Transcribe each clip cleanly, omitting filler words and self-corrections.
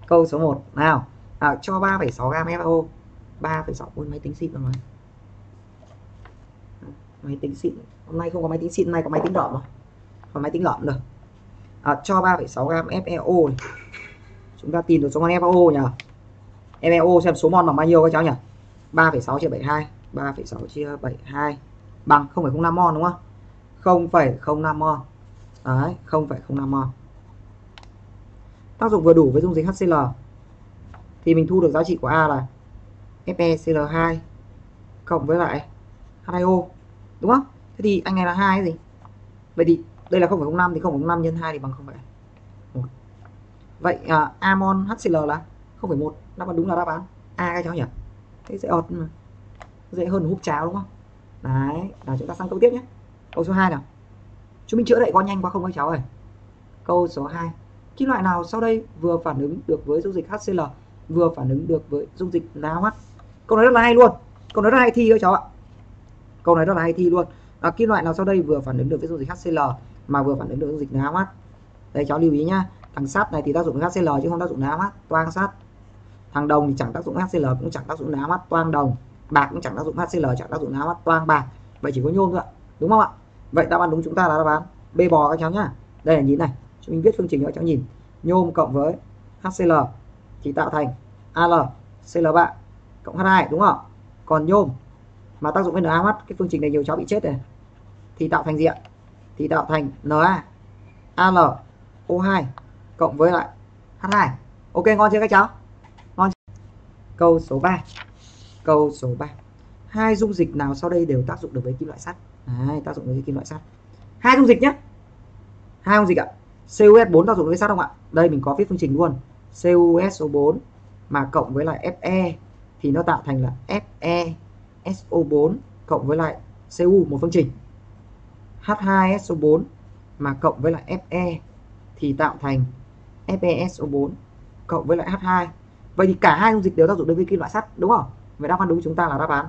Câu số 1 nào. Cho 3,6 gam FAO. 3,6, ôi máy tính xịn rồi. Máy tính xịn. Hôm nay không có máy tính xịn, hôm nay có máy tính lợm rồi. Còn máy tính lợm được. Cho 3,6 gam FeO này. Chúng ta tìm được số mol FeO nhỉ? FeO xem số mol bằng bao nhiêu các cháu nhỉ? 3,6 chia 72, 3,6 chia 72 bằng 0,05 mol đúng không? 0,05 mol. Đấy, 0,05 mol. Tác dụng vừa đủ với dung dịch HCl thì mình thu được giá trị của A là FeCl2 cộng với lại H2O đúng không? Thế thì anh này là 2 cái gì? Vậy thì đây là 0,05 thì 0,05 nhân 2 thì bằng 0,1. Vậy amol HCl là 0,1, đáp án đúng là đáp án A các cháu nhỉ? Thế sẽ dễ hơn húp cháo đúng không? Đấy, là chúng ta sang câu tiếp nhé. Câu số 2 nào. Chúng mình chữa đậy có nhanh quá không các cháu ơi? Câu số 2. Kim loại nào sau đây vừa phản ứng được với dung dịch HCl, vừa phản ứng được với dung dịch NaOH? Câu này rất là hay luôn. Câu này rất hay thi các cháu ạ. Câu này rất là hay thi luôn. Kim loại nào sau đây vừa phản ứng được với dung dịch HCl mà vừa phản ứng được với dung dịch NaOH? Đây cháu lưu ý nhá. Thằng sắt này thì tác dụng với HCl chứ không tác dụng NaOH, toang sắt. Thằng đồng thì chẳng tác dụng HCl cũng chẳng tác dụng NaOH, toang đồng. Bạc cũng chẳng tác dụng HCl, chẳng tác dụng NaOH, toang bạc. Vậy chỉ có nhôm thôi ạ. Đúng không ạ? Vậy đáp án đúng chúng ta là đáp án B bò các cháu nhá. Đây là nhìn này, chúng mình viết phương trình cho các cháu nhìn. Nhôm cộng với HCl thì tạo thành AlCl3 cộng H2 đúng không? Còn nhôm mà tác dụng với NaOH, cái phương trình này nhiều cháu bị chết này, thì tạo thành gì ạ? Thì tạo thành NaAlO2 cộng với lại H2. Ok ngon chưa các cháu? Ngon chưa? Câu số 3. Câu số 3. Hai dung dịch nào sau đây đều tác dụng được với kim loại sắt? Đấy, tác dụng với kim loại sắt. Hai dung dịch nhé. Hai dung dịch ạ. CuS4 tác dụng với sắt không ạ? Đây mình có viết phương trình luôn. CuSO4 mà cộng với lại Fe thì nó tạo thành là FeSO4 cộng với lại Cu, một phương trình. H2SO4 mà cộng với lại Fe thì tạo thành FeSO4 cộng với lại H2. Vậy thì cả hai dung dịch đều tác dụng đối với kim loại sắt đúng không? Vậy đáp án đúng chúng ta là đáp án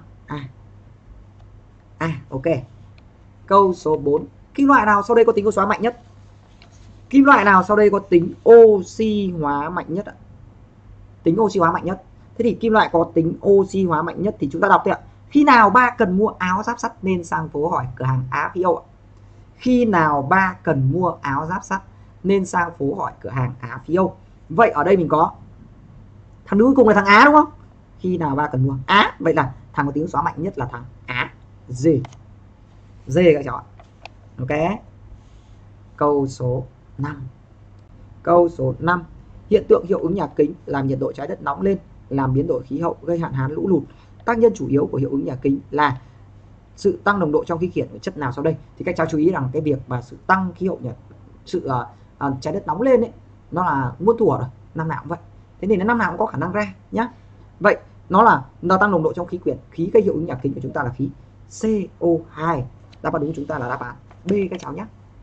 A. Ok. Câu số 4. Kim loại nào sau đây có tính oxy hóa mạnh nhất? Kim loại nào sau đây có tính oxy hóa mạnh nhất ạ? Tính oxy hóa mạnh nhất. Thế thì kim loại có tính oxy hóa mạnh nhất thì chúng ta đọc thôi ạ. Khi nào ba cần mua áo giáp sắt nên sang phố hỏi cửa hàng Á Phi Âu ạ? Khi nào ba cần mua áo giáp sắt nên sang phố hỏi cửa hàng Á Phi Âu. Vậy ở đây mình có thằng cuối cùng là thằng Á đúng không? Khi nào ba cần mua Á, vậy là thằng có tính oxy hóa mạnh nhất là thằng Á. D các cháu ạ. Ok. Câu số 5. Câu số 5. Hiện tượng hiệu ứng nhà kính làm nhiệt độ trái đất nóng lên, làm biến đổi khí hậu, gây hạn hán lũ lụt. Tác nhân chủ yếu của hiệu ứng nhà kính là sự tăng nồng độ trong khí quyển của chất nào sau đây? Thì các cháu chú ý rằng cái việc mà sự tăng khí hậu, sự trái đất nóng lên ấy, nó là muôn thuở rồi, năm nào cũng vậy. Thế nên là năm nào cũng có khả năng ra nhá. Vậy nó tăng nồng độ trong khí quyển, khí gây hiệu ứng nhà kính của chúng ta là khí CO2. Đáp án đúng chúng ta là đáp án B các cháu nhé.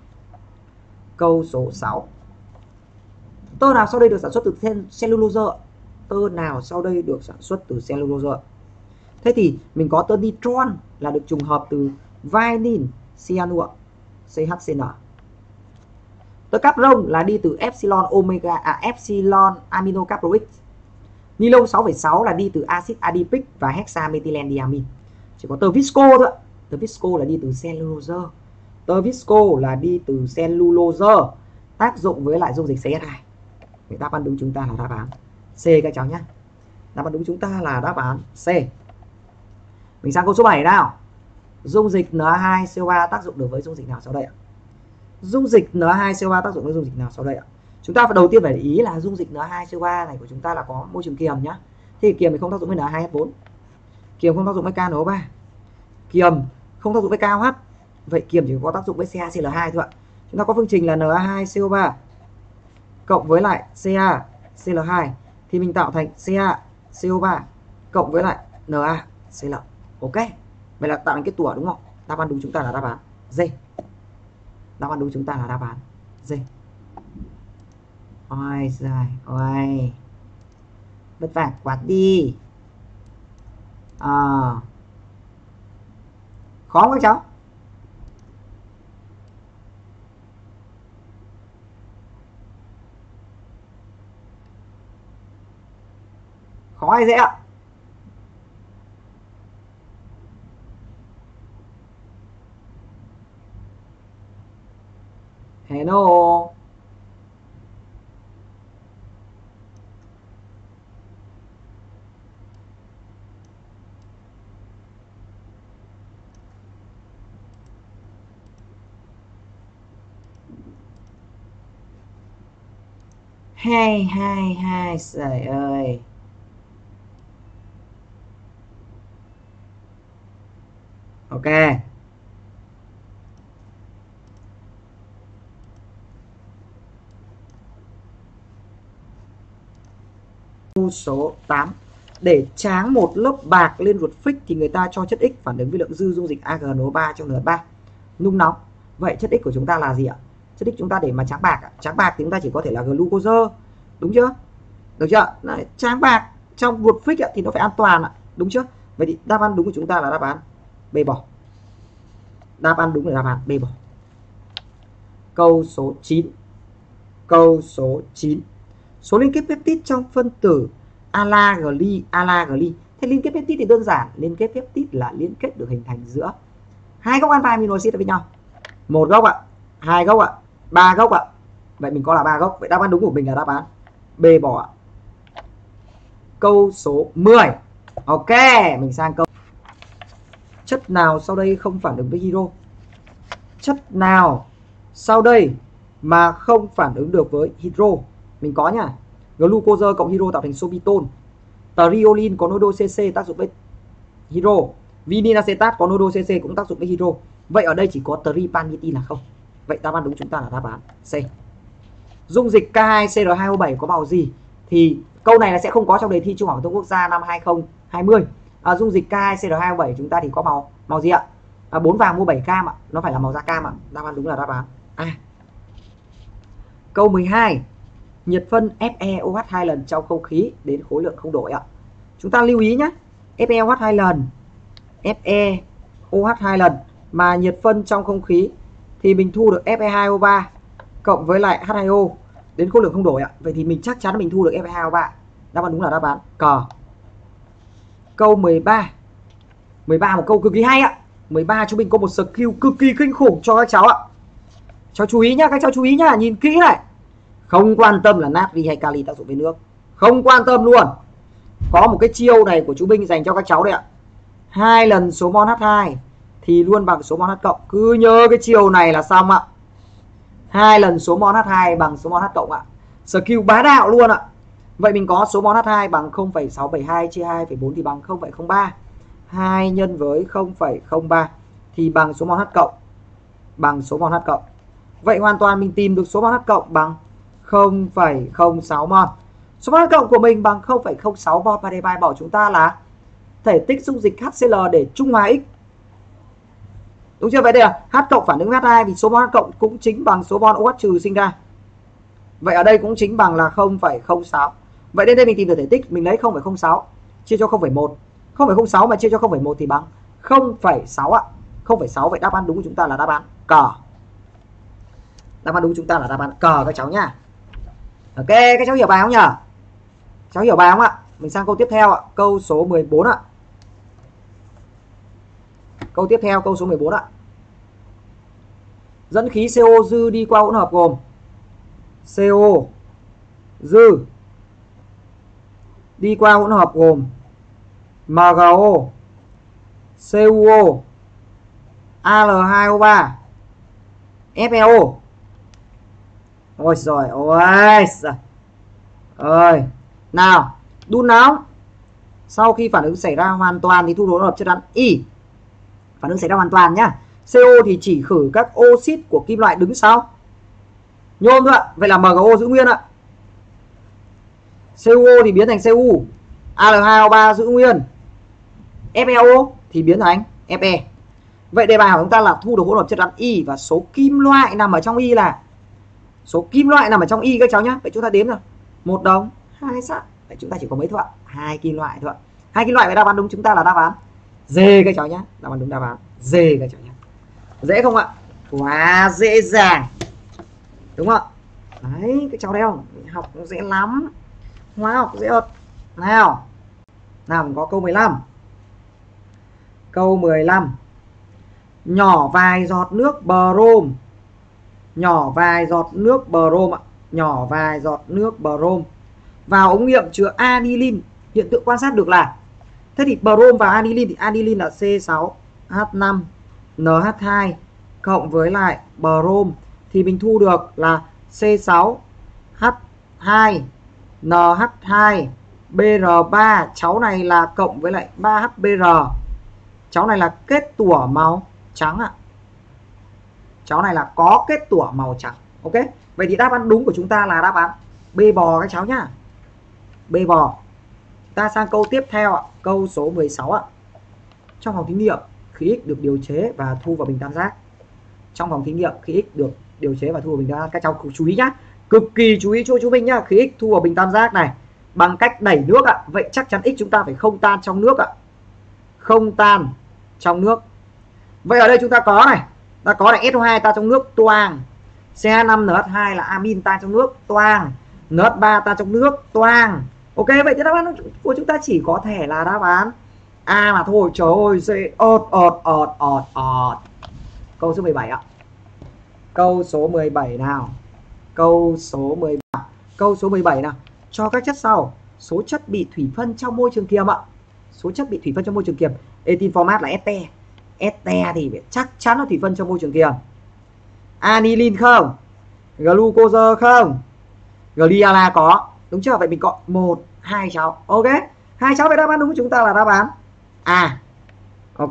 Câu số 6. Tơ nào sau đây được sản xuất từ cellulose? Tơ nào sau đây được sản xuất từ cellulose? Thế thì mình có tơ nitron là được trùng hợp từ vinyl cyanua CHCN. Tơ capron là đi từ epsilon aminocaproic. Nilon 6,6 là đi từ axit adipic và hexamethylenediamine. Chỉ có tơ visco thôi. Tơ visco là đi từ cellulose. Tơ visco là đi từ cellulose tác dụng với lại dung dịch CH2. Vậy đáp án đúng chúng ta là đáp án C các cháu nhé. Đáp án đúng chúng ta là đáp án C. Mình sang câu số 7 nào. Dung dịch Na2CO3 tác dụng được với dung dịch nào sau đây ạ? Dung dịch Na2CO3 tác dụng với dung dịch nào sau đây ạ? Chúng ta đầu tiên phải để ý là dung dịch Na2CO3 này của chúng ta là có môi trường kiềm nhá. Thì kiềm thì không tác dụng với Na2H4. Kiềm không tác dụng với KNO3. Kiềm không tác dụng với KOH. Vậy kiềm chỉ có tác dụng với CaCl2 thôi ạ. Chúng ta có phương trình là Na2CO3 cộng với lại CaCl2 thì mình tạo thành CaCO3 cộng với lại NaCl. Ok. Vậy là tạo thành kết tủa đúng không? Đáp án đúng chúng ta là đáp án D. Đáp án đúng chúng ta là đáp án D. Ôi giời ôi, vất vả quá đi. Khó không các cháu? Khó hay dễ ạ? Hello. Hai trời ơi. Ok. Câu số 8. Để tráng một lớp bạc lên ruột phích thì người ta cho chất X phản ứng với lượng dư dung dịch AgNO3 trong NH3 nung nóng. Vậy chất X của chúng ta là gì ạ? Chất X chúng ta để mà tráng bạc, tráng bạc thì chúng ta chỉ có thể là glucose, đúng chưa? Được chưa? Đấy, tráng bạc trong ruột phích thì nó phải an toàn ạ, đúng chưa? Vậy thì đáp án đúng của chúng ta là đáp án B bỏ. Đáp án đúng là đáp án B bỏ. Câu số 9. Câu số 9. Số liên kết peptide trong phân tử alagly. Thế liên kết peptide thì đơn giản, liên kết peptide là liên kết được hình thành giữa hai gốc alpha amino acid với nhau. Một gốc ạ, hai gốc ạ, ba gốc ạ. Vậy mình có là ba gốc. Vậy đáp án đúng của mình là đáp án B bỏ ạ. Câu số 10. Ok, mình sang câu. Chất nào sau đây không phản ứng với hydro? Chất nào sau đây mà không phản ứng được với hydro? Mình có nhá. Glucose cộng hydro tạo thành sorbitol. Triolin có nối đôi CC tác dụng với hydro. Vinin acetat có nối đôi CC cũng tác dụng với hydro. Vậy ở đây chỉ có tripanitin là không. Vậy đáp án đúng chúng ta là đáp án C. Dung dịch K2CR2O7 có màu gì? Thì câu này là sẽ không có trong đề thi Trung học phổ thông quốc gia năm 2020. Dung dịch K2CR2O7 chúng ta thì có màu gì ạ? 4 vàng mua 7 cam ạ. Nó phải là màu da cam ạ. Đáp án đúng là đáp án A. Câu 12. Nhiệt phân FeOH 2 lần trong không khí đến khối lượng không đổi ạ. Chúng ta lưu ý nhé. FeOH 2 lần. FeOH 2 lần mà nhiệt phân trong không khí thì mình thu được Fe2O3 cộng với lại H2O đến khối lượng không đổi ạ. Vậy thì mình chắc chắn mình thu được Fe2O3. Đáp án đúng là đáp án cờ. Câu 13. 13 một câu cực kỳ hay ạ. 13 chúng mình có một skill cực kỳ kinh khủng cho các cháu ạ. Cháu chú ý nhá, các cháu chú ý nhá, nhìn kỹ này. Không quan tâm là natri hay kali tác dụng với nước, không quan tâm luôn. Có một cái chiêu này của chú Binh dành cho các cháu đấy ạ. 2 lần số mol H2 thì luôn bằng số mol H cộng. Cứ nhớ cái chiêu này là xong ạ. 2 lần số mol H2 bằng số mol H cộng ạ. Skill bá đạo luôn ạ. Vậy mình có số mol H2 bằng 0,672 chia 2,4 thì bằng 0,03. 2 nhân với 0,03 thì bằng số mol H cộng. Bằng số mol H cộng. Vậy hoàn toàn mình tìm được số mol H cộng bằng 0,06 mol. Số mol H cộng của mình bằng 0,06 mol và đề bài bảo chúng ta là thể tích dung dịch HCl để trung hòa X. Đúng chưa? Vậy đây là H cộng phản ứng với H2 thì số mol H cộng cũng chính bằng số mol OH trừ sinh ra. Vậy ở đây cũng chính bằng là 0,06. Vậy đến đây mình tìm được thể tích, mình lấy 0,06 chia cho 0,1. 0,06 mà chia cho 0,1 thì bằng 0,6 ạ. 0,6. Vậy đáp án đúng của chúng ta là đáp án cờ. Đáp án đúng của chúng ta là đáp án cờ các cháu nhá. Ok, các cháu hiểu bài không nhỉ? Cháu hiểu bài không ạ? Mình sang câu tiếp theo ạ, câu số 14 ạ. Câu tiếp theo, câu số 14 ạ. Dẫn khí CO dư đi qua hỗn hợp gồm CO dư đi qua hỗn hợp gồm MgO, CuO, Al2O3, FeO. Ôi rồi, ôi. Nào, đun nóng. Sau khi phản ứng xảy ra hoàn toàn thì thu hỗn hợp chất rắn Y. Phản ứng xảy ra hoàn toàn nhá. CO thì chỉ khử các oxit của kim loại đứng sau nhôm thôi ạ. Vậy là MgO giữ nguyên ạ. CuO thì biến thành Cu. Al2O3 giữ nguyên. FeO thì biến thành Fe. Vậy đề bài của chúng ta là thu được hỗn hợp chất rắn Y và số kim loại nằm ở trong Y là số kim loại nằm ở trong Y các cháu nhá. Vậy chúng ta đếm rồi. 1 đồng, 2 sắt. Vậy chúng ta chỉ có mấy thôi ạ? 2 kim loại thôi ạ. 2 kim loại. Vậy đáp án đúng chúng ta là đáp án D các cháu nhá. Đáp án đúng đáp án D các cháu nhá. Dễ không ạ? Quá dễ dàng. Đúng không? Đấy, các cháu thấy không? Học dễ lắm. Hóa học dễ ợt. Nào, Nào mình có câu 15. Câu 15. Nhỏ vài giọt nước brom. Nhỏ vài giọt nước brom ạ. Nhỏ vài giọt nước brom vào ống nghiệm chứa aniline. Hiện tượng quan sát được là, thế thì brom và aniline thì aniline là C6H5NH2 cộng với lại brom thì mình thu được là C6H2NH2Br3. Cháu này là cộng với lại 3HBr. Cháu này là kết tủa màu trắng ạ. Cháu này là có kết tủa màu trắng. Ok. Vậy thì đáp án đúng của chúng ta là đáp án B bò các cháu nhá. B bò. Ta sang câu tiếp theo ạ, câu số 16 ạ. Trong phòng thí nghiệm, khí X được điều chế và thu vào bình tam giác. Trong phòng thí nghiệm, khí X được điều chế và thu vào bình tam giác. Các cháu chú ý nhá. Cực kỳ chú ý cho chú Minh nhá. Khí X thu vào bình tam giác này bằng cách đẩy nước ạ. Vậy chắc chắn X chúng ta phải không tan trong nước ạ. Không tan trong nước. Vậy ở đây chúng ta có này, ta có là SO2 tan trong nước toang, CH5NH2 là amin tan trong nước toang, NH3 tan trong nước toang. Ok, vậy thì đáp án của chúng ta chỉ có thể là đáp án A mà thôi. Trời ơi, Câu số 17 ạ. Câu số 17 nào. Câu số 17. Câu số 17 nào. Cho các chất sau số chất bị thủy phân trong môi trường kiềm ạ. Số chất bị thủy phân trong môi trường kiềm. Etin format là este. Este thì chắc chắn là thủy phân trong môi trường kiềm. Aniline không? Glucose không? Gliala có. Đúng chưa? Vậy mình có 1, 2 cháu. Ok. 2 cháu, vậy đáp án đúng của chúng ta là đáp án A. Ok.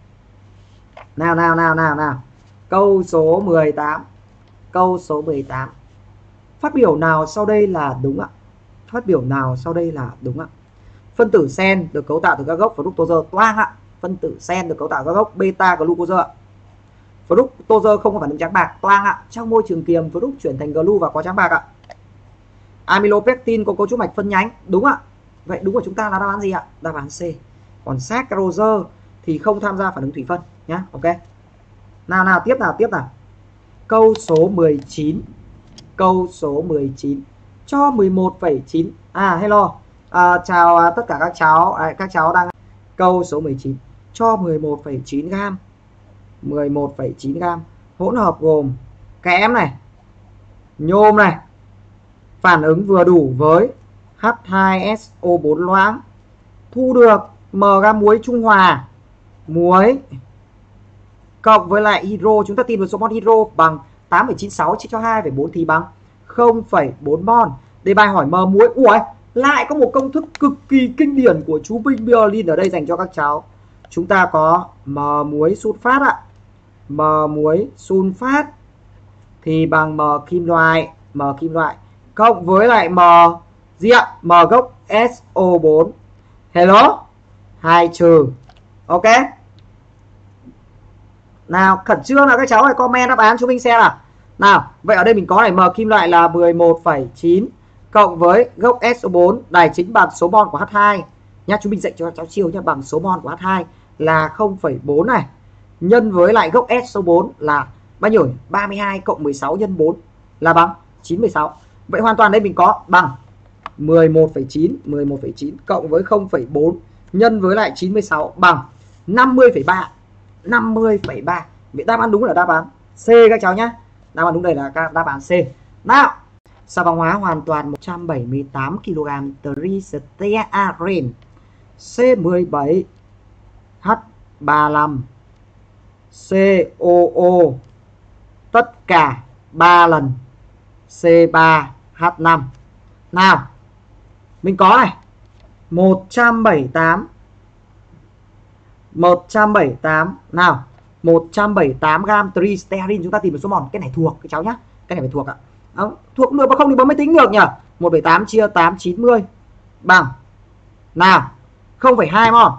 Nào. Câu số 18. Câu số 18. Phát biểu nào sau đây là đúng ạ? Phát biểu nào sau đây là đúng ạ? Phân tử sen được cấu tạo từ các gốc fructose toang ạ. Phân tử sen được cấu tạo các gốc beta glucose ạ. Fructose không có phản ứng trắng bạc toang ạ. Trong môi trường kiềm fruct chuyển thành glu và có trắng bạc ạ. Amylopectin có cấu trúc mạch phân nhánh, đúng ạ. Vậy đúng của chúng ta là đáp án gì ạ? Đáp án C. Còn saccharose thì không tham gia phản ứng thủy phân nhá. Ok. Nào tiếp nào. Câu số 19. Câu số 19. Cho 11,9. Hello. Chào tất cả các cháu. Các cháu đang câu số 19. Cho 11,9 gam. 11,9 gam hỗn hợp gồm kẽm này, nhôm này, phản ứng vừa đủ với H2SO4 loãng, thu được m gam muối trung hòa. Muối cộng với lại hydro, chúng ta tìm được số mol hydro bằng 8,96 chia cho 2,4 thì bằng 0,4 mol. Đề bài hỏi m muối. Ủa, lại có một công thức cực kỳ kinh điển của chú Vinh Berlin ở đây dành cho các cháu. Chúng ta có m muối sunfat ạ. M muối sunfat thì bằng m kim loại cộng với lại m gì ạ? M gốc SO4. Hello. 2 trừ. Ok. Nào, khẩn trương nào các cháu hãy comment đáp án cho mình xem nào. Nào, vậy ở đây mình có này, m kim loại là 11,9 cộng với gốc SO4 đài chính bằng số mol của H2 nhá. Chúng mình dạy cho cháu chiêu nhá, bằng số mol của H2 là 0,4 này, nhân với lại gốc SO4 là bao nhiêu? 32 cộng 16 nhân 4 là bằng 96. Vậy hoàn toàn đây mình có bằng 11,9 cộng với 0,4 nhân với lại 96 bằng 50,3. 50,3. Vậy đáp án đúng là đáp án C các cháu nhé. Đáp án đúng đây là đáp án C. Nào, xà phòng hóa hoàn toàn 178 kg triglycerin C17 H35 COO tất cả 3 lần C3H5. Nào, mình có này 178 nào, 178 gam triglycerin. Chúng ta tìm được số mol. Cái này thuộc các cháu nhá. Cái này phải thuộc ạ. Thuộc cũng được mà không thì bấm máy tính được nhỉ. 178 chia 890 bằng nào 0,2 mol.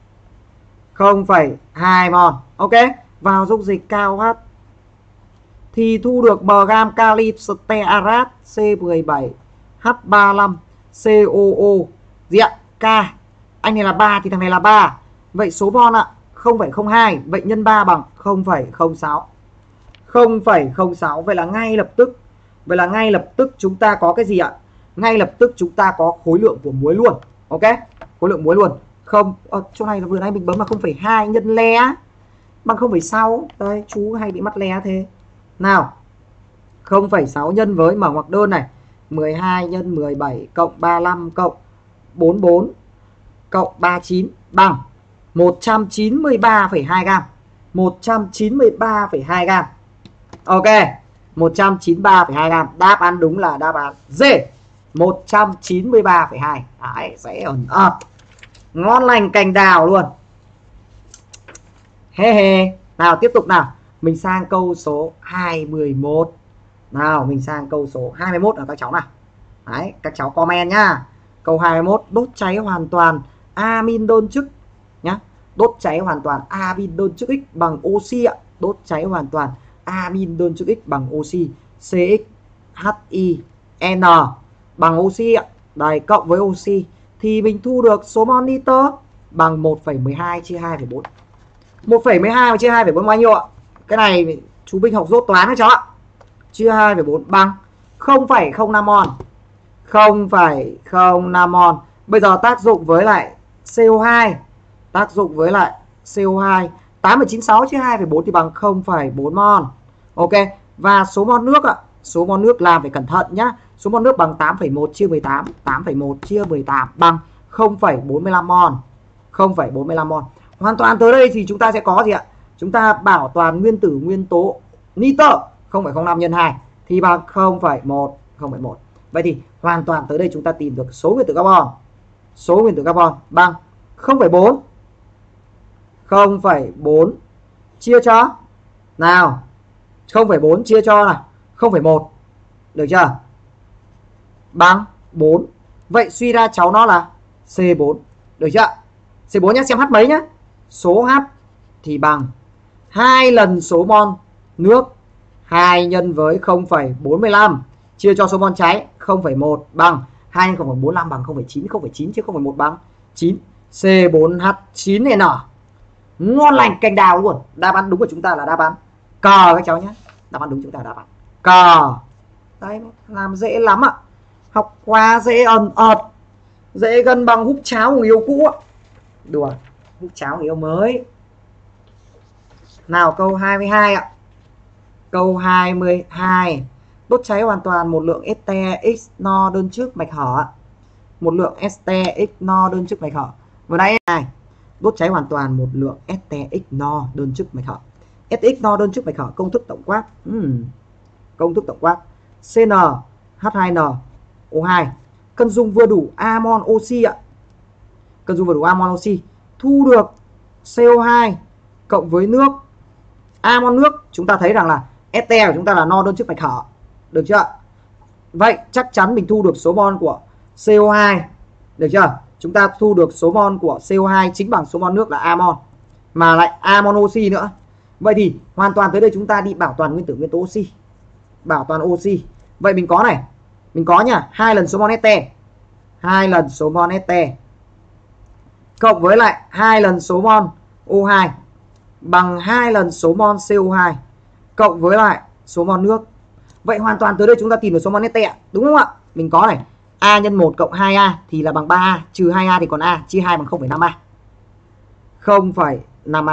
0,2 mol. Ok. Vào dung dịch KOH thì thu được m gam kali stearat C17 H35 COO gì ạ? K. Anh này là 3 thì thằng này là 3. Vậy số mol ạ 0,02. Vậy nhân 3 bằng 0,06. 0,06. Vậy là ngay lập tức chúng ta có cái gì ạ? Ngay lập tức chúng ta có khối lượng của muối luôn. Ok, khối lượng muối luôn. Không, chỗ này là vừa nãy mình bấm là 0,2 nhân le bằng 0,6. Đây, chú hay bị mắc le thế. Nào, 0,6 nhân với mở ngoặc đơn này, 12 nhân 17 cộng 35 cộng 44 cộng 39 bằng 193,2 gam. 193,2 gam. Ok, 193,2 gam. Đáp án đúng là đáp án D, 193,2. Đấy, dễ ẩn ợt. Ngon lành cành đào luôn. He he. Nào tiếp tục nào. Mình sang câu số 21. Nào, mình sang câu số 21 là các cháu nào. Đấy, các cháu comment nhá. Câu 21, đốt cháy hoàn toàn amin đơn chức nhá. Đốt cháy hoàn toàn amin đơn chức X bằng oxy ạ. Đốt cháy hoàn toàn amin đơn chức X bằng oxy, CXHIN bằng oxy ạ. Đây, cộng với oxy thì mình thu được số mol nitơ bằng 1,12 chia 2,4. 1,12 chia 2,4 bao nhiêu ạ? Cái này chú Vinh học dốt toán đấy cháu ạ. Chia 2,4 bằng 0,05 mol. 0,05 mol. Bây giờ tác dụng với lại CO2. Tác dụng với lại CO2 8,96 chia 2,4 thì bằng 0,4 mol. Ok, và số mol nước ạ. Số mol nước làm phải cẩn thận nhá. Số mol nước bằng 8,1 chia 18. 8,1 chia 18 bằng 0,45 mol. 0,45 mol. Hoàn toàn tới đây thì chúng ta sẽ có gì ạ? Chúng ta bảo toàn nguyên tử nguyên tố nitơ 0,05 nhân 2 thì bằng 0,1. 0,1. Vậy thì hoàn toàn tới đây chúng ta tìm được số nguyên tử carbon. Số nguyên tử carbon bằng 0,4. 0,4 chia cho nào 0,4 chia cho là 0,1. Được chưa? Bằng 4. Vậy suy ra cháu nó là C4. Được chưa? C4 nhé, xem H mấy nhé. Số H thì bằng 2 lần số mol nước. 2 nhân với 0,45 chia cho số mol cháy 0,1 bằng 2 nhân 0,45 bằng 0,9. 0,9 chia 0,1 bằng 9. C4H9N. Ngon lành cành đào luôn. Đáp án đúng của chúng ta là đáp án cờ các cháu nhé. Đáp án đúng chúng ta là đáp án cờ. Đấy, làm dễ lắm ạ. Học quá dễ ẩn ợt. Dễ gần bằng hút cháo người yêu cũ ạ. Đùa, hút cháo người yêu mới. Nào câu 22 ạ. Câu 22. Đốt cháy hoàn toàn một lượng STX no đơn chức mạch hở. Một lượng STX no đơn chức mạch hở. Vừa nãy này, đốt cháy hoàn toàn một lượng STX no đơn chức mạch hở. STX no đơn chức mạch hở, công thức tổng quát. Công thức tổng quát. CnH2n O2. Cân dung vừa đủ amon oxy ạ. Cân dung vừa đủ amon oxy. Thu được CO2 cộng với nước. Amon nước chúng ta thấy rằng là ST của chúng ta là no đơn chức mạch hở. Được chưa? Vậy chắc chắn mình thu được số mol của CO2. Được chưa? Chúng ta thu được số mol của CO2 chính bằng số mol nước là amon. Mà lại amon oxy nữa. Vậy thì hoàn toàn tới đây chúng ta đi bảo toàn nguyên tử nguyên tố oxy. Bảo toàn oxy. Vậy mình có này. Mình có nhá, 2 lần số mol ST. 2 lần số mol ST cộng với lại 2 lần số mol O2 bằng 2 lần số mol CO2 cộng với lại số mol nước. Vậy hoàn toàn tới đây chúng ta tìm được số mol ST ạ. Đúng không ạ? Mình có này, A nhân 1 cộng 2A thì là bằng 3A, trừ 2A thì còn A, chia 2 bằng 0,5A. 0,5A.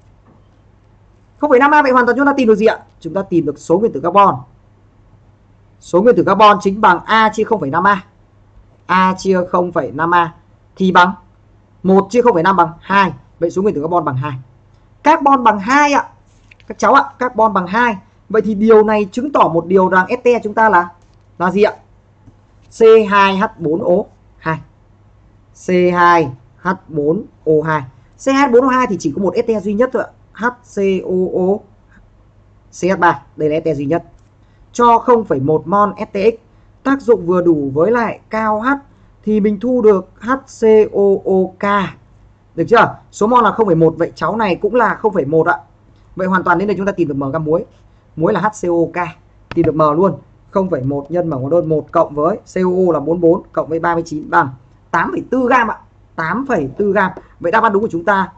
0,5A vậy hoàn toàn chúng ta tìm được gì ạ? Chúng ta tìm được số nguyên tử carbon. Số nguyên tử carbon chính bằng A chia 0,5A. A chia 0,5A thì bằng 1 chia 0,5 bằng 2. Vậy số nguyên tử carbon bằng 2. Carbon bằng 2 ạ. Các cháu ạ, carbon bằng 2. Vậy thì điều này chứng tỏ một điều rằng ST chúng ta là gì ạ? C2H4O2. C2H4O2. C2H4O2 thì chỉ có một ST duy nhất thôi ạ. HCOO CH3. Đây là ST duy nhất. Cho 0,1 mol STX. Tác dụng vừa đủ với lại cao H thì mình thu được HCOOK. Được chưa? Số mol là 0,1. Vậy cháu này cũng là 0,1 ạ. Vậy hoàn toàn đến đây chúng ta tìm được M gam muối. Muối là HCOK. Tìm được M luôn. 0,1 nhân M đơn 1 cộng với COO là 44 cộng với 39 bằng 8,4 gam ạ. 8,4 gam. Vậy đáp án đúng của chúng ta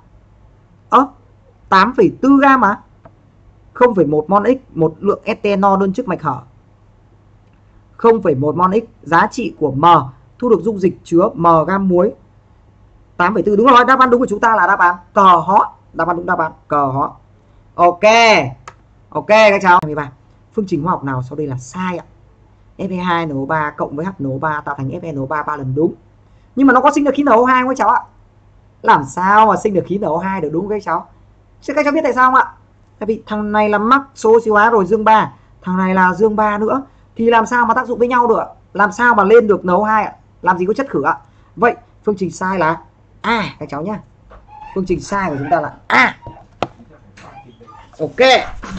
8,4 gam à? 0,1 mol X, một lượng ethanol đơn chức mạch hở. 0,1 mol X, giá trị của M thu được dung dịch chứa M gam muối 8,4 đúng rồi, đáp án đúng của chúng ta là đáp án cờ hó. Đáp án đúng, đáp án cờ hó. Ok. Ok các cháu. 23. Phương trình hóa học nào sau đây là sai ạ? Fe2NO3 cộng với HNO3 tạo thành FeNO3 3 lần đúng. Nhưng mà nó có sinh được khí NO2 không các cháu ạ? Làm sao mà sinh được khí NO2 được đúng không các cháu? Chứ các cháu biết tại sao không ạ? Tại vì thằng này là mắc số oxy hóa rồi dương 3, thằng này là dương 3 nữa thì làm sao mà tác dụng với nhau được? Làm sao mà lên được NO2 ạ? Làm gì có chất khử ạ? Vậy phương trình sai là A các cháu nhé. Phương trình sai của chúng ta là A. Ok.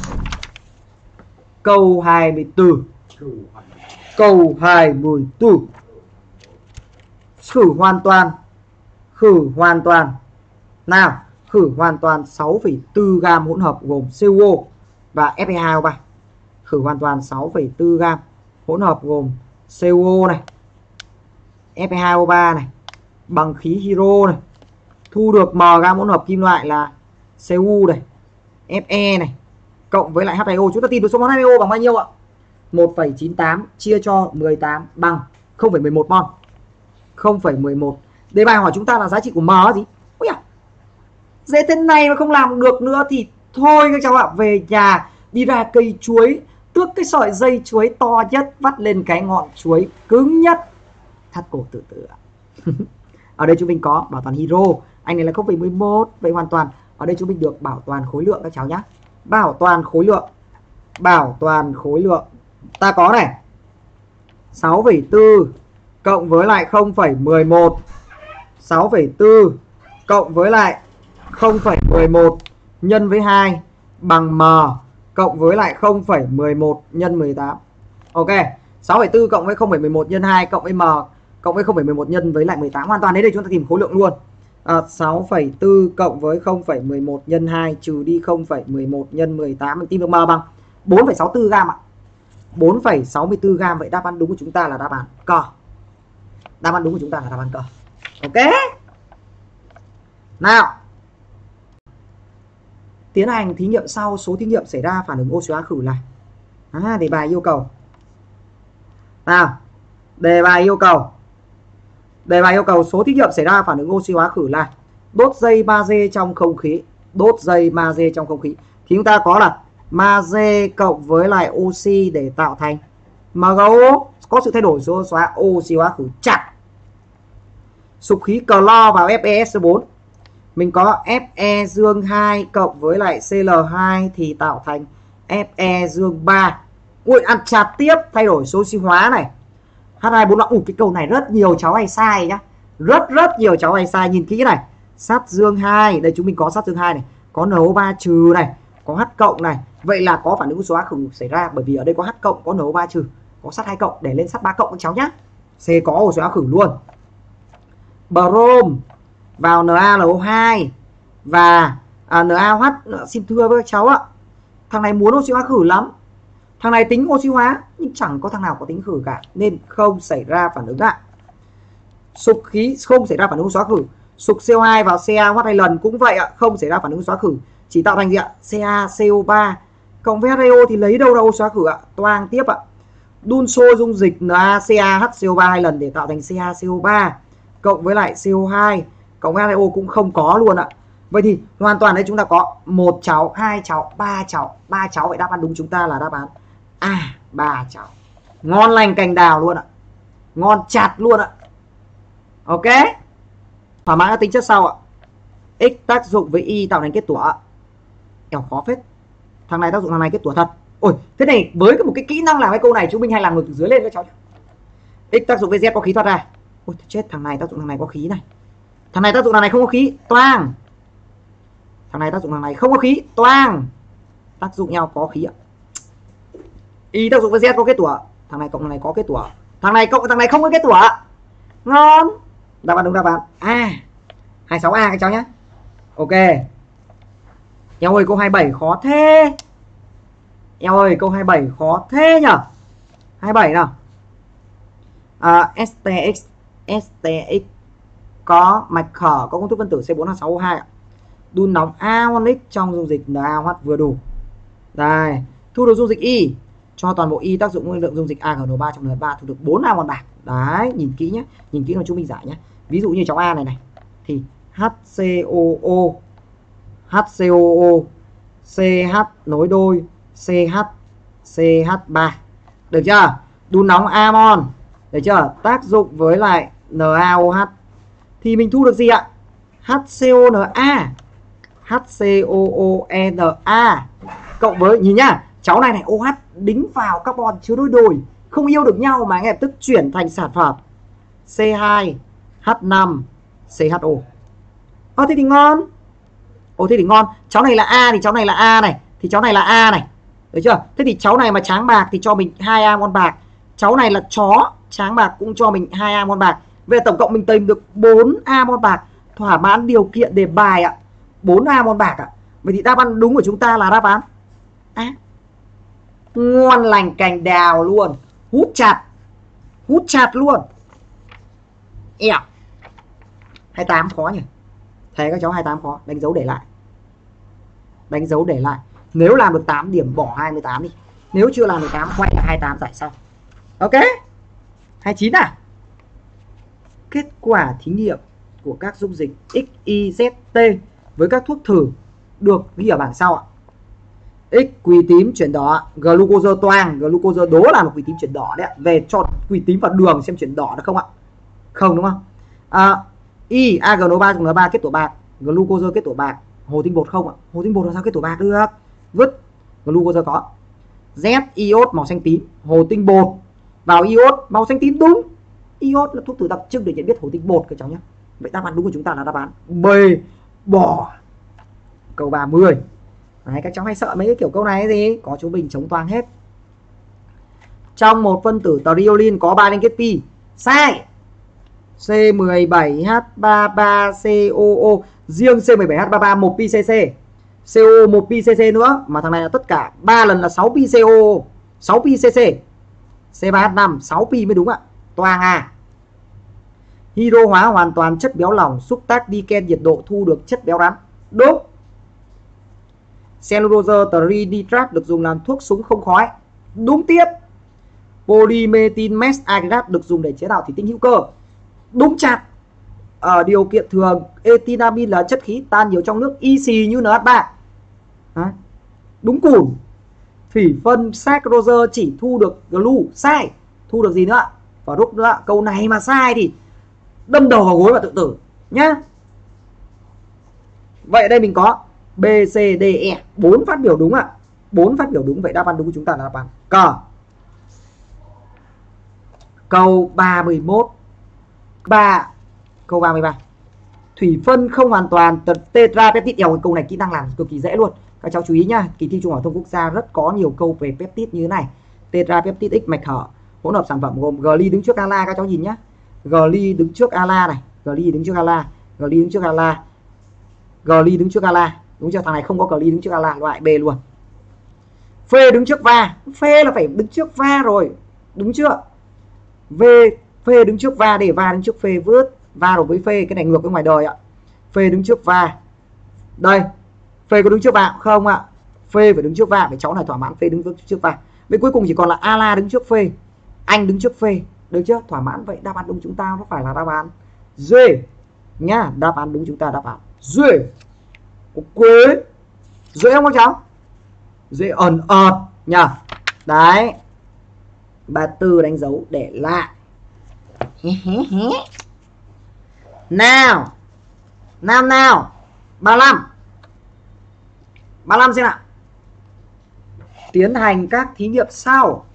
Câu 24. Câu 24. Khử hoàn toàn. Khử hoàn toàn. Nào, khử hoàn toàn 6,4 gam hỗn hợp gồm CO và Fe2O3. Khử hoàn toàn 6,4 gam hỗn hợp gồm CO này, Fe2O3 này bằng khí hydro này. Thu được m gam hỗn hợp kim loại là Cu này, Fe này cộng với lại H2O. Chúng ta tìm được số mol H2O bằng bao nhiêu ạ? 1,98 chia cho 18 bằng 0,11 mol. 0,11. Đề bài hỏi chúng ta là giá trị của m là gì? Ôi à, dễ thế này mà không làm được nữa thì thôi các cháu ạ, về nhà đi ra cây chuối, tước cái sợi dây chuối to nhất, vắt lên cái ngọn chuối cứng nhất, thắt cổ tự tử ạ. Ở đây chúng mình có bảo toàn hydro, anh này là 0,11, vậy hoàn toàn. Ở đây chúng mình được bảo toàn khối lượng các cháu nhé. Bảo toàn khối lượng. Bảo toàn khối lượng. Ta có này 6,4 cộng với lại 0,11. 6,4 cộng với lại 0,11 nhân với 2 bằng m cộng với lại 0,11 nhân 18. Ok, 6,4 cộng với 0,11 nhân 2 cộng với m cộng với 0,11 nhân với lại 18. Hoàn toàn đến đây chúng ta tìm khối lượng luôn. 6,4 cộng với 0,11 nhân 2 trừ đi 0,11 nhân 18, mình tìm được m bằng 4,64 gam ạ. 4,64 gam. Vậy đáp án đúng của chúng ta là đáp án cờ. Đáp án đúng của chúng ta là đáp án cờ. Ok. Nào, tiến hành thí nghiệm sau, số thí nghiệm xảy ra phản ứng oxy hóa khử là đề bài yêu cầu. Nào, đề bài yêu cầu. Đề bài yêu cầu số thí nghiệm xảy ra phản ứng oxy hóa khử là đốt dây magie trong không khí. Đốt dây magie trong không khí thì chúng ta có là magie cộng với lại oxy để tạo thành MgO, có sự thay đổi số xóa oxy hóa khử chặt. Sục khí clo vào FeS4, mình có Fe dương 2 cộng với lại Cl2 thì tạo thành Fe dương 3. Ui, ăn chặt tiếp, thay đổi số oxy hóa này. H245. Cái câu này rất nhiều cháu hay sai nhá. Rất nhiều cháu hay sai, nhìn kỹ này. Sắt dương 2, đây chúng mình có sắt dương 2 này, có NO3 trừ này, có H cộng này. Vậy là có phản ứng oxy hóa khử xảy ra, bởi vì ở đây có H cộng, có NO3 trừ, có sắt 2 cộng, để lên sắt 3 cộng các cháu nhá. C có oxy hóa khử luôn. Brom vào NaLO2 và NaOH. Xin thưa với các cháu ạ, thằng này muốn oxy hóa khử lắm, thằng này tính oxy hóa nhưng chẳng có thằng nào có tính khử cả, nên không xảy ra phản ứng ạ. Sục khí không xảy ra phản ứng oxy hóa khử. Sục CO2 vào CaOH 2 lần cũng vậy ạ, không xảy ra phản ứng oxy hóa khử, chỉ tạo thành gì ạ? CaCO3 cộng với H2O thì lấy đâu ra oxy hóa khử ạ? Toang tiếp ạ. Đun sôi dung dịch NaCaHCO3 2 lần để tạo thành CaCO3 cộng với lại CO2 cộng với H2O cũng không có luôn ạ. Vậy thì hoàn toàn đấy chúng ta có 1 cháu, 2 cháu, 3 cháu, 3 cháu. Vậy đáp án đúng chúng ta là đáp án A, 3 cháu. Ngon lành cành đào luôn ạ. Ngon chặt luôn ạ. Ok. Thỏa mãn các tính chất sau ạ. X tác dụng với Y tạo thành kết tủa. Ẻo khó phết. Thằng này tác dụng thằng này kết tủa thật. Ôi, thế này với một cái kỹ năng làm cái câu này chúng mình hay làm ngược từ dưới lên các cháu. X tác dụng với Z có khí thoát ra. Ôi chết, thằng này tác dụng thằng này có khí này. Thằng này tác dụng thằng này không có khí, toang. Thằng này tác dụng thằng này không có khí, toang. Tác dụng nhau có khí ạ. Y tác dụng với Z có kết tủa. Thằng này cộng thằng này có kết tủa. Thằng này cộng thằng này không có kết tủa. Ngon. Đáp án đúng đáp án A. 26A các cháu nhé. Ok. Eo ơi câu 27 khó thế. Eo ơi câu 27 khó thế nhở. 27 nào. STX có mạch khở, có công thức phân tử C4H6O2 ạ. Đun nóng aonic trong dung dịch NaOH vừa đủ. Đây, thu được dung dịch Y, cho toàn bộ Y tác dụng với lượng dung dịch AgNO3 trong NH3 thu được 4 amon bạc. Đấy, nhìn kỹ nhé, nhìn kỹ là chúng mình giải nhé. Ví dụ như cháu A này này. thì HCOO, HCOO, CH nối đôi CH, CH3. Được chưa? Đun nóng amon. Được chưa? Tác dụng với lại NaOH thì mình thu được gì ạ? HCONa, HCOONa cộng với, nhìn nhá, cháu này này, OH đính vào carbon chứa đôi đôi, không yêu được nhau mà ngay lập tức chuyển thành sản phẩm C2H5 CHO. Thế thì ngon. Thế thì ngon. Cháu này là A thì cháu này là A này, thì cháu này là A này. Được chưa? Thế thì cháu này mà tráng bạc thì cho mình 2 amon bạc. Cháu này là chó tráng bạc cũng cho mình 2 amon bạc. Về tổng cộng mình tìm được 4 amon bạc, thỏa mãn điều kiện đề bài ạ. 4 amon bạc ạ. Vậy thì đáp án đúng của chúng ta là đáp án A. Ngon lành cành đào luôn. Hút chặt luôn. 28 khó nhỉ. Thế các cháu 28 khó. Đánh dấu để lại. Nếu làm được 8 điểm bỏ 28 đi. Nếu chưa làm được 8 quay 28 giải sau. Ok. 29 à. Kết quả thí nghiệm của các dung dịch XYZT với các thuốc thử được ghi ở bảng sau ạ. X quỳ tím chuyển đỏ, glucose toang, glucose đố là một quỳ tím chuyển đỏ đấy ạ. Về cho quỳ tím vào đường xem chuyển đỏ được không ạ? Không đúng không? Y AgNO3 cùng N3 kết tủa bạc, glucose kết tủa bạc, hồ tinh bột không ạ? Hồ tinh bột làm sao kết tủa bạc được? Vứt. Glucose có. Z iốt màu xanh tím, hồ tinh bột vào iốt màu xanh tím đúng. Iốt là thuốc thử đặc trưng để nhận biết hồ tinh bột các cháu nhé. Vậy đáp án đúng của chúng ta là đáp án B, bò. Câu 30. Đấy, các cháu hay sợ mấy cái kiểu câu này gì? Có chú bình chống toang hết. Trong một phân tử triolin có 3 liên kết pi. Sai. C17H33COO, riêng C17H33 1 pi CC. CO 1 pi CC nữa, mà thằng này là tất cả 3 lần là 6 pi CO, 6 pi CC. C3H5 6 pi mới đúng ạ. Toang à. Hydro hóa hoàn toàn chất béo lỏng, xúc tác đi ken nhiệt độ thu được chất béo rắn. Đúng. Cellulose trinitrat được dùng làm thuốc súng không khói. Đúng tiếp. Polymethyl meth aggregate được dùng để chế tạo thủy tinh hữu cơ. Đúng chặt. Ở điều kiện thường, etinamin là chất khí tan nhiều trong nước, y xì như NH3. Đúng cùn. Thủy phân saccharose chỉ thu được glu. Sai. Thu được gì nữa? Và rút nữa. Câu này mà sai thì đâm đầu vào gối và tự tử nhá. Vậy ở đây mình có B, C, D, E, 4 phát biểu đúng ạ. 4 phát biểu đúng. Vậy đáp án đúng của chúng ta là đáp án C. Câu 31. Câu 33. Thủy phân không hoàn toàn tetrapeptide. Câu này kỹ năng làm cực kỳ dễ luôn. Các cháu chú ý nhá, kỳ thi Trung học phổ thông quốc gia rất có nhiều câu về peptide như thế này. Tetrapeptide X mạch hở, hỗn hợp sản phẩm gồm gly đứng trước ala, các cháu nhìn nhá. Gly đứng trước ala này, gly đứng trước ala, gly đứng trước ala, gly đứng trước ala. Đúng chưa? Thằng này không có gly đứng trước ala, loại B luôn. Phê đứng trước va, phê là phải đứng trước va rồi, đúng chưa? Phê đứng trước va để va đứng trước phê, vứt va rồi với phê, cái này ngược với ngoài đời ạ. Phê đứng trước va. Đây, phê có đứng trước va không ạ? Phê phải đứng trước va, phải cháu này thỏa mãn phê đứng trước va. Vậy cuối cùng chỉ còn là ala đứng trước phê, anh đứng trước phê, được chưa? Thỏa mãn. Vậy đáp án đúng chúng ta nó phải là đáp án D nhá. Đáp án đúng chúng ta đáp án D. Ok, dễ không các cháu? Dễ ẩn ợt nhá. Đấy, 34 đánh dấu để lại. Nào 35 xem nào. Tiến hành các thí nghiệm sau.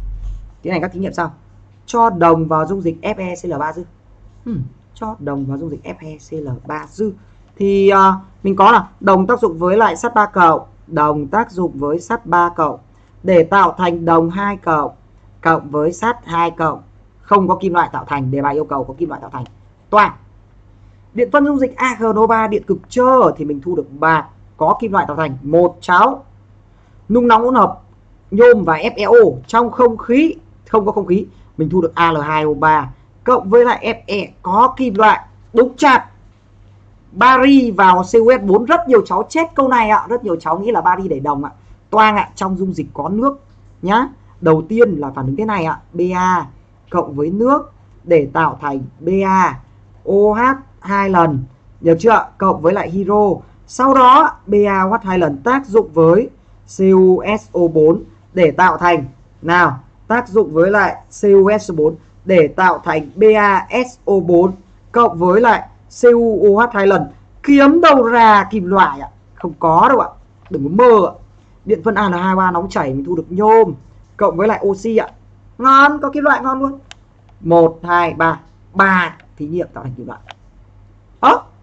Cho đồng vào dung dịch FeCl3 dư. Cho đồng vào dung dịch FeCl3 dư. Thì mình có là đồng tác dụng với lại sắt 3 cộng, đồng tác dụng với sắt 3 cộng để tạo thành đồng 2 cộng cộng với sắt 2 cộng. Không có kim loại tạo thành, đề bài yêu cầu có kim loại tạo thành. Toang. Điện phân dung dịch AgNO3 điện cực trơ thì mình thu được bạc, có kim loại tạo thành. Một cháu. Nung nóng hỗn hợp nhôm và FeO trong không khí, không có không khí, mình thu được Al2O3 cộng với lại Fe có kim loại. Đúng chặt. Bari vào CuS4, rất nhiều cháu chết câu này ạ, rất nhiều cháu nghĩ là bari để đồng ạ. Toang ạ, trong dung dịch có nước nhá. Đầu tiên là phản ứng thế này ạ, Ba cộng với nước để tạo thành BaOH 2 lần Được chưa? Cộng với lại hydro. Sau đó BaOH 2 lần tác dụng với CuSO4 để tạo thành nào, tác dụng với lại CuSO4 để tạo thành BaSO4 cộng với lại CuOH 2 lần. Kiếm đâu ra kim loại ạ? Không có đâu ạ. Đừng có mơ ạ. Điện phân Al2O3 nóng chảy mình thu được nhôm cộng với lại oxy ạ. Ngon, có kim loại ngon luôn. 1 2 3, 3 thí nghiệm tạo thành kim loại.